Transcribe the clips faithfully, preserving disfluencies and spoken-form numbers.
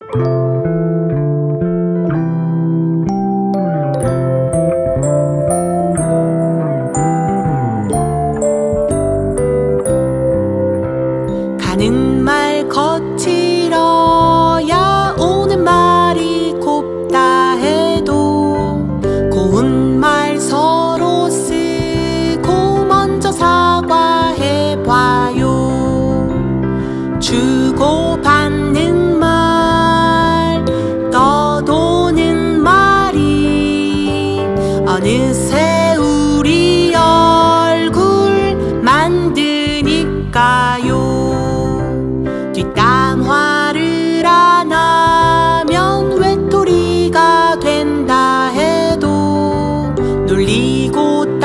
가는 말 거칠어야 오는 말이 곱다 해도 고운 말 서로 쓰고 먼저 사과해봐요. 주고받는 말 떠도는 말이 어느새 우리 얼굴 만드니까요. 뒷담화를 안 하면 외톨이가 된다 해도 놀리고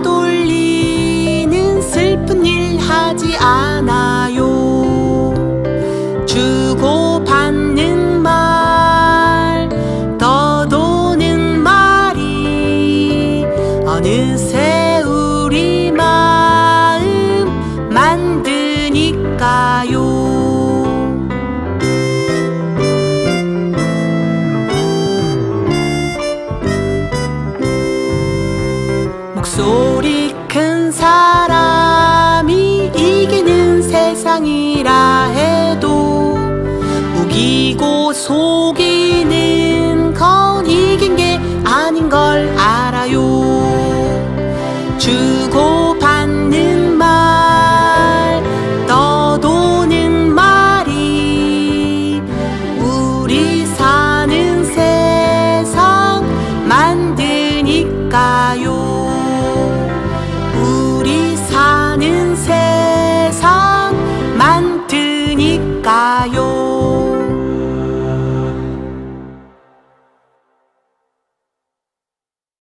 따돌리는 슬픈 일 하지 않아요. 주고받는 말 떠도는 말이 어느새 우리 마음 만드니까요. 목소리 큰 사람이 이기는 세상이라 해도 우기고 속이는 건 이긴 게 아닌 걸 알아요. 주고